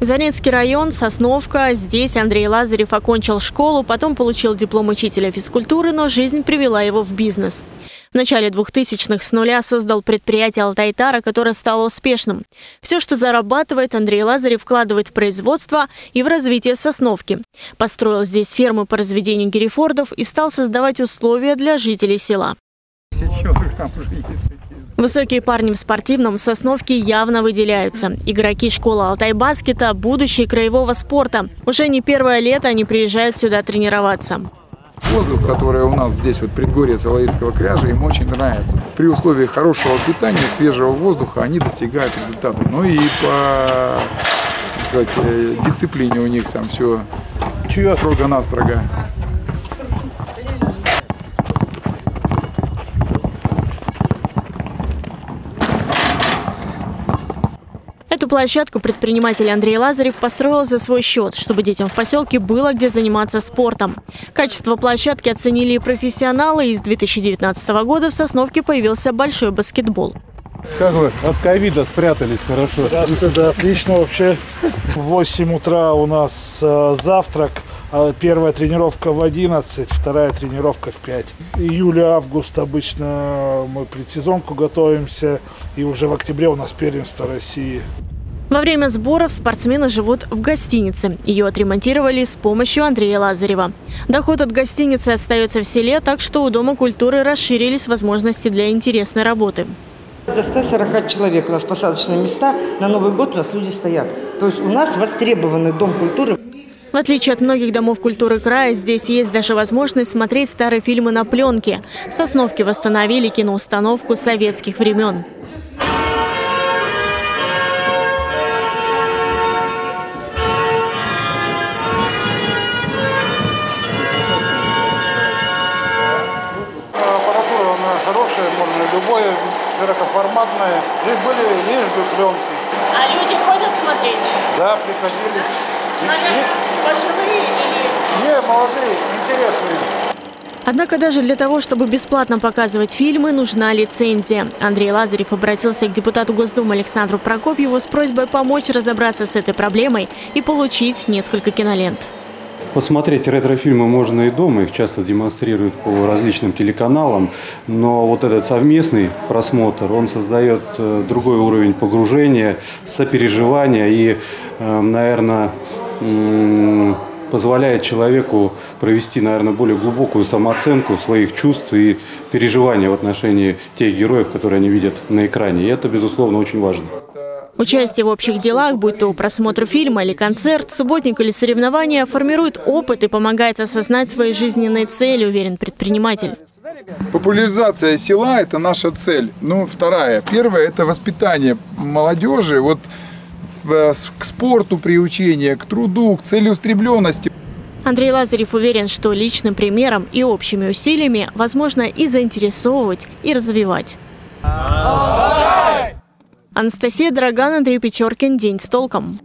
Заринский район, Сосновка. Здесь Андрей Лазарев окончил школу, потом получил диплом учителя физкультуры, но жизнь привела его в бизнес. В начале 2000-х с нуля создал предприятие «Алтайтара», которое стало успешным. Все, что зарабатывает, Андрей Лазарев вкладывает в производство и в развитие Сосновки. Построил здесь фермы по разведению герефордов и стал создавать условия для жителей села. Высокие парни в спортивном Сосновке явно выделяются. Игроки школы Алтай-баскета – будущее краевого спорта. Уже не первое лето они приезжают сюда тренироваться. Воздух, который у нас здесь, вот предгорье Салаирского кряжа, им очень нравится. При условии хорошего питания, свежего воздуха они достигают результата. Ну и по, кстати, дисциплине у них там все строго-настрого. Эту площадку предприниматель Андрей Лазарев построил за свой счет, чтобы детям в поселке было где заниматься спортом. Качество площадки оценили и профессионалы, и с 2019 года в Сосновке появился большой баскетбол. Как вы от ковида спрятались хорошо? Да, отлично вообще. В 8 утра у нас завтрак. Первая тренировка в 11, вторая тренировка в 5. Июль-август обычно мы предсезонку готовимся. И уже в октябре у нас первенство России. Во время сборов спортсмены живут в гостинице. Ее отремонтировали с помощью Андрея Лазарева. Доход от гостиницы остается в селе, так что у Дома культуры расширились возможности для интересной работы. До 140 человек у нас посадочные места. На Новый год у нас люди стоят. То есть у нас востребованный Дом культуры. В отличие от многих домов культуры края, здесь есть даже возможность смотреть старые фильмы на пленке. В Сосновке восстановили киноустановку советских времен. Аппаратура у нас хорошая, можно любое, широкоформатное. Лишь бы пленки. А люди ходят смотреть? Да, приходили. Пожилые или... Не, молодые, интересные. Однако даже для того, чтобы бесплатно показывать фильмы, нужна лицензия. Андрей Лазарев обратился к депутату Госдумы Александру Прокопьеву с просьбой помочь разобраться с этой проблемой и получить несколько кинолент. Посмотреть ретро-фильмы можно и дома, их часто демонстрируют по различным телеканалам, но вот этот совместный просмотр, он создает другой уровень погружения, сопереживания и, наверное, позволяет человеку провести, наверное, более глубокую самооценку своих чувств и переживаний в отношении тех героев, которые они видят на экране. И это, безусловно, очень важно. Участие в общих делах, будь то просмотр фильма или концерт, субботник или соревнования, формирует опыт и помогает осознать свои жизненные цели, уверен предприниматель. Популяризация села – это наша цель. Ну, вторая. Первая – это воспитание молодежи вот, к спорту приучение, к труду, к целеустремленности. Андрей Лазарев уверен, что личным примером и общими усилиями возможно и заинтересовывать, и развивать. Анастасия Драган, Андрей Печоркин. День с толком.